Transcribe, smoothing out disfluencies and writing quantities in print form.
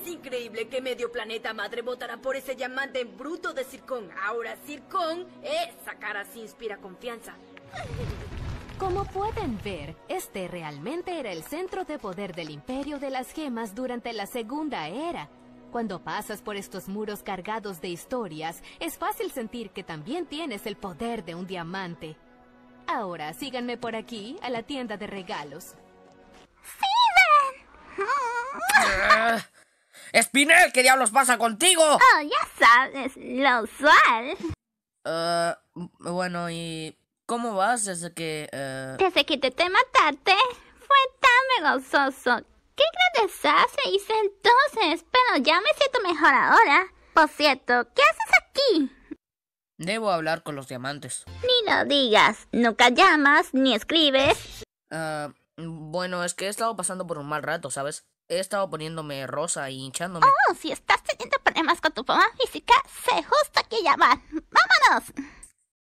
increíble que medio planeta madre votará por ese diamante en bruto de Zircón. Ahora Zircón, esa cara sí inspira confianza. Como pueden ver, este realmente era el centro de poder del Imperio de las Gemas durante la Segunda Era. Cuando pasas por estos muros cargados de historias, es fácil sentir que también tienes el poder de un diamante. Ahora, síganme por aquí, a la tienda de regalos. ¡Spinel! ¿Qué diablos pasa contigo? Oh, ya sabes, lo usual. Bueno, ¿y cómo vas desde que, Desde que intenté matarte, fue tan vergonzoso. ¿Qué agradecerte hice entonces? Pero ya me siento mejor ahora. Por cierto, ¿qué haces aquí? Debo hablar con los diamantes. Ni lo digas. Nunca llamas, ni escribes. Bueno, es que he estado pasando por un mal rato, ¿sabes? He estado poniéndome rosa y hinchándome. Oh, si estás teniendo problemas con tu forma física, sé justo a qué llamar. ¡Vámonos!